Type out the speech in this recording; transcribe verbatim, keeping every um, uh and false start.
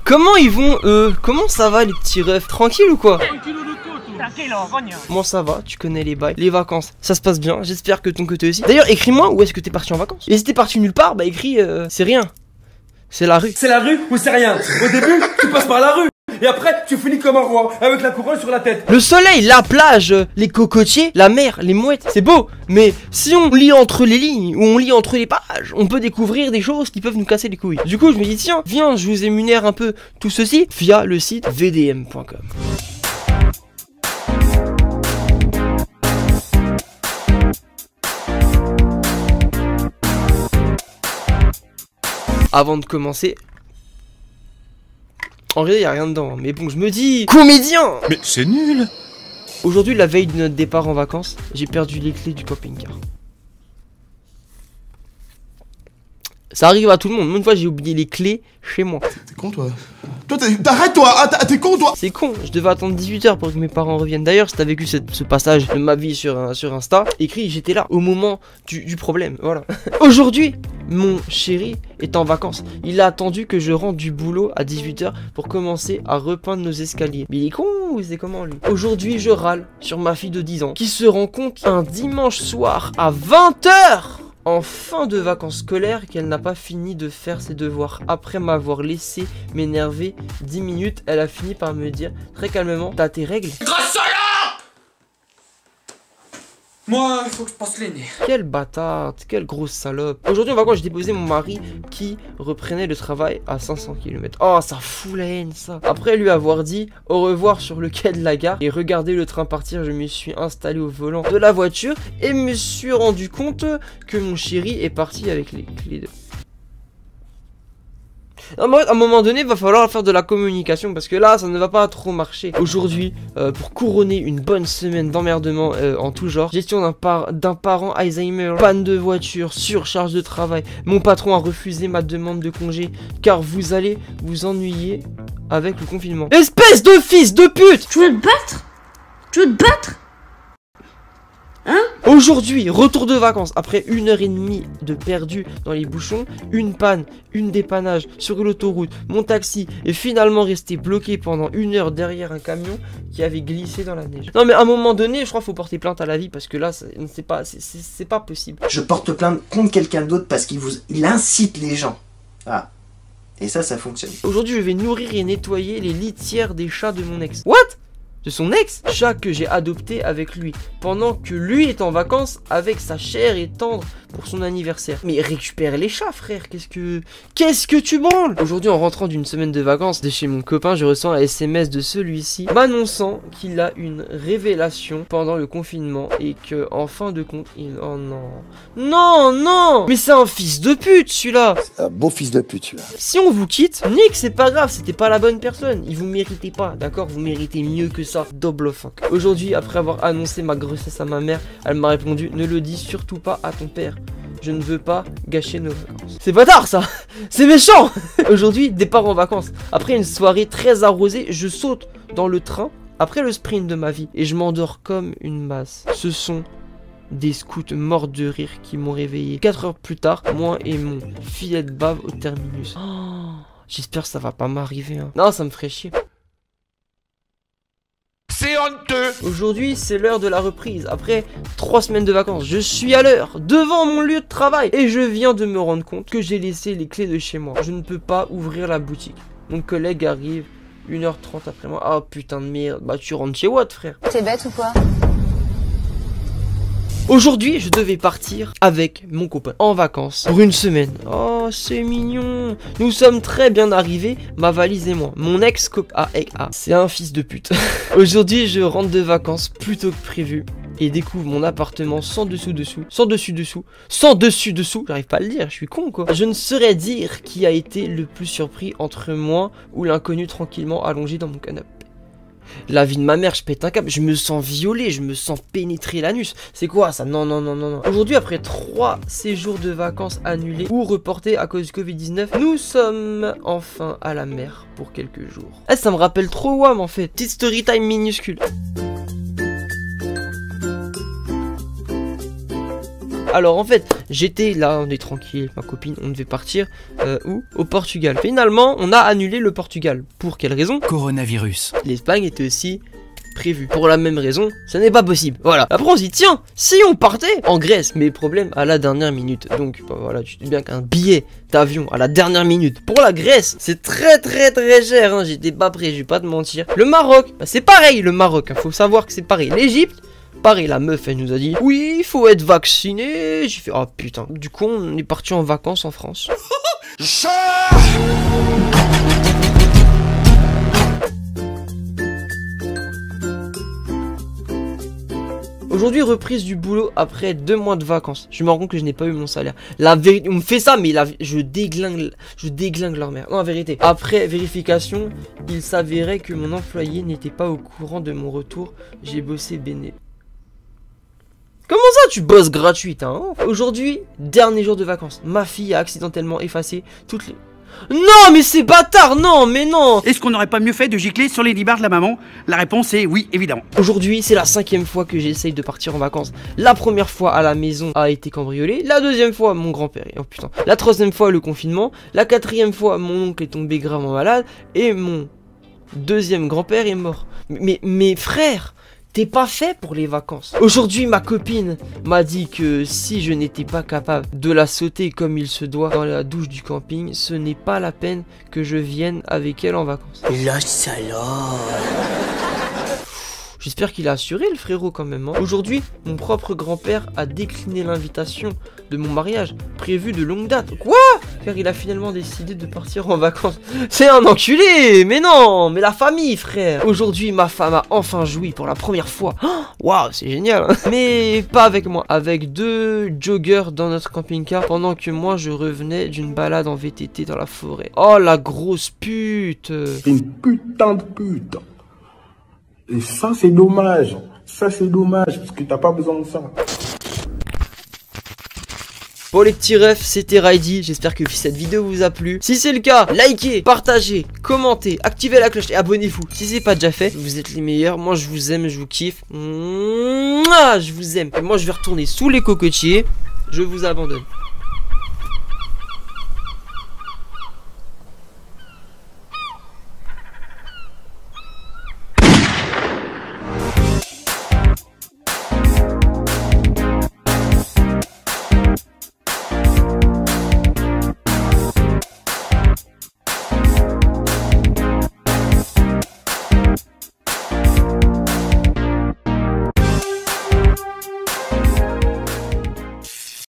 Comment ils vont eux? Comment ça va les petits refs? Tranquille ou quoi? Moi ça va, tu connais les bails. Les vacances, ça se passe bien, j'espère que ton côté aussi. D'ailleurs écris-moi où est-ce que t'es parti en vacances. Et si t'es parti nulle part, bah écris euh, c'est rien. C'est la rue. C'est la rue ou c'est rien? Au début, tu passes par la rue. Et après, tu finis comme un roi, avec la couronne sur la tête. Le soleil, la plage, les cocotiers, la mer, les mouettes, c'est beau. Mais si on lit entre les lignes, ou on lit entre les pages, on peut découvrir des choses qui peuvent nous casser les couilles. Du coup, je me dis, tiens, viens, je vous émunère un peu tout ceci via le site v d m point com. Avant de commencer... En vrai, y a rien dedans, mais bon, je me dis... Comédien! Mais c'est nul! Aujourd'hui, la veille de notre départ en vacances, j'ai perdu les clés du camping-car. Ça arrive à tout le monde. Une fois, j'ai oublié les clés chez moi. T'es con, toi? Toi, t'arrête, toi! Ah, t'es con, toi! C'est con, je devais attendre dix-huit heures pour que mes parents reviennent. D'ailleurs, si t'as vécu cette, ce passage de ma vie sur, un, sur Insta, écrit, j'étais là au moment du, du problème. Voilà. Aujourd'hui, mon chéri est en vacances. Il a attendu que je rentre du boulot à dix-huit heures pour commencer à repeindre nos escaliers. Mais il est con ou c'est comment lui? Aujourd'hui, je râle sur ma fille de dix ans qui se rend compte un dimanche soir à vingt heures en fin de vacances scolaires qu'elle n'a pas fini de faire ses devoirs. Après m'avoir laissé m'énerver dix minutes, elle a fini par me dire très calmement: t'as tes règles? Grosse salope! Moi, il faut que je passe les nez. Quelle bâtarde, quelle grosse salope. Aujourd'hui en vacances, j'ai déposé mon mari qui reprenait le travail à cinq cents kilomètres. Oh, ça fout la haine ça. Après lui avoir dit au revoir sur le quai de la gare et regarder le train partir, je me suis installé au volant de la voiture et me suis rendu compte que mon chéri est parti avec les clés de... À un moment donné, il va falloir faire de la communication parce que là, ça ne va pas trop marcher. Aujourd'hui, euh, pour couronner une bonne semaine d'emmerdement euh, en tout genre, gestion d'un par d'un parent Alzheimer, panne de voiture, surcharge de travail, mon patron a refusé ma demande de congé car vous allez vous ennuyer avec le confinement. Espèce de fils de pute! Tu veux te battre? Tu veux te battre? Hein? Aujourd'hui, retour de vacances, après une heure et demie de perdu dans les bouchons, une panne, une dépannage sur l'autoroute, mon taxi est finalement resté bloqué pendant une heure derrière un camion qui avait glissé dans la neige. Non mais à un moment donné, je crois qu'il faut porter plainte à la vie parce que là, c'est pas, c'est pas possible. Je porte plainte contre quelqu'un d'autre parce qu'il vous, il incite les gens. Ah. Et ça, ça fonctionne. Aujourd'hui, je vais nourrir et nettoyer les litières des chats de mon ex. What? De son ex, chat que j'ai adopté avec lui, pendant que lui est en vacances avec sa chère et tendre pour son anniversaire. Mais récupère les chats, frère, qu'est-ce que... Qu'est-ce que tu branles? Aujourd'hui, en rentrant d'une semaine de vacances de chez mon copain, je reçois un S M S de celui-ci m'annonçant qu'il a une révélation pendant le confinement et que, en fin de compte, il... Oh non... Non, non! Mais c'est un fils de pute, celui-là! C'est un beau fils de pute, celui-là. Si on vous quitte, Nick, c'est pas grave, c'était pas la bonne personne. Il vous méritez pas, d'accord? Vous méritez mieux que ça. Double fuck. Aujourd'hui, après avoir annoncé ma grossesse à ma mère, elle m'a répondu: ne le dis surtout pas à ton père. Je ne veux pas gâcher nos vacances. C'est bâtard ça. C'est méchant. Aujourd'hui, départ en vacances. Après une soirée très arrosée, je saute dans le train après le sprint de ma vie et je m'endors comme une masse. Ce sont des scouts morts de rire qui m'ont réveillé. quatre heures plus tard, moi et mon filet de bave au terminus. Oh, j'espère que ça va pas m'arriver. Hein. Non, ça me ferait chier. C'est honteux! Aujourd'hui, c'est l'heure de la reprise. Après trois semaines de vacances, je suis à l'heure, devant mon lieu de travail. Et je viens de me rendre compte que j'ai laissé les clés de chez moi. Je ne peux pas ouvrir la boutique. Mon collègue arrive une heure trente après moi. Ah putain de merde, bah tu rentres chez Watt, frère. T'es bête ou quoi? Aujourd'hui, je devais partir avec mon copain en vacances pour une semaine. Oh, c'est mignon. Nous sommes très bien arrivés, ma valise et moi. Mon ex-copain, ah, ah, c'est un fils de pute. Aujourd'hui, je rentre de vacances plus tôt que prévu et découvre mon appartement sans dessous dessous, sans dessus dessous, sans dessus dessous. J'arrive pas à le dire, je suis con quoi. Je ne saurais dire qui a été le plus surpris entre moi ou l'inconnu tranquillement allongé dans mon canapé. La vie de ma mère, je pète un câble, je me sens violé, je me sens pénétrer l'anus. C'est quoi ça? Non, non, non, non, non. Aujourd'hui, après trois séjours de vacances annulés ou reportés à cause du Covid dix-neuf, nous sommes enfin à la mer pour quelques jours. Eh, ça me rappelle trop W A M en fait. Petite story time minuscule. Alors en fait, j'étais là, on est tranquille, ma copine, on devait partir euh, où? Au Portugal. Finalement, on a annulé le Portugal. Pour quelle raison? Coronavirus. L'Espagne était aussi prévu. Pour la même raison, ça n'est pas possible. Voilà. Après on se dit, tiens, si on partait en Grèce, mais problème à la dernière minute. Donc bah, voilà, tu te dis bien qu'un billet d'avion à la dernière minute pour la Grèce, c'est très très très cher. Hein. J'étais pas prêt, je vais pas te mentir. Le Maroc, bah, c'est pareil le Maroc. Hein. Faut savoir que c'est pareil. L'Égypte, pareil, la meuf elle nous a dit, oui, il faut être vacciné. J'ai fait, oh putain. Du coup, on est parti en vacances en France. Aujourd'hui, reprise du boulot après deux mois de vacances. Je me rends compte que je n'ai pas eu mon salaire. La vérité, on me fait ça, mais la... je déglingue, je déglingue leur mère. Non, en vérité. Après vérification, il s'avérait que mon employé n'était pas au courant de mon retour. J'ai bossé béné. Comment ça, tu bosses gratuite, hein? Aujourd'hui, dernier jour de vacances. Ma fille a accidentellement effacé toutes les... Non, mais c'est bâtard, non, mais non. Est-ce qu'on n'aurait pas mieux fait de gicler sur les dix bars de la maman? La réponse est oui, évidemment. Aujourd'hui, c'est la cinquième fois que j'essaye de partir en vacances. La première fois à la maison a été cambriolée. La deuxième fois, mon grand-père. Oh putain. La troisième fois, le confinement. La quatrième fois, mon oncle est tombé gravement malade. Et mon deuxième grand-père est mort. Mais mes frères, t'es pas fait pour les vacances. Aujourd'hui, ma copine m'a dit que si je n'étais pas capable de la sauter comme il se doit dans la douche du camping, ce n'est pas la peine que je vienne avec elle en vacances. La salope. J'espère qu'il a assuré le frérot quand même. Hein. Aujourd'hui, mon propre grand-père a décliné l'invitation de mon mariage, prévu de longue date. Quoi? Car il a finalement décidé de partir en vacances. C'est un enculé. Mais non, mais la famille, frère. Aujourd'hui, ma femme a enfin joui pour la première fois. Waouh, wow, c'est génial. Hein. Mais pas avec moi, avec deux joggers dans notre camping-car, pendant que moi, je revenais d'une balade en V T T dans la forêt. Oh, la grosse pute. Une putain de pute. Et ça, c'est dommage. Ça, c'est dommage, parce que t'as pas besoin de ça. Bon les petits refs, c'était Ridey, j'espère que cette vidéo vous a plu. Si c'est le cas, likez, partagez, commentez, activez la cloche et abonnez-vous. Si c'est pas déjà fait, vous êtes les meilleurs, moi je vous aime, je vous kiffe. Mouah, je vous aime. Et moi je vais retourner sous les cocotiers, je vous abandonne.